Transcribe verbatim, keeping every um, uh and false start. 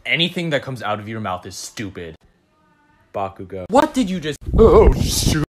Anything that comes out of your mouth is stupid. Bakugo. What did you just- Oh, shoot.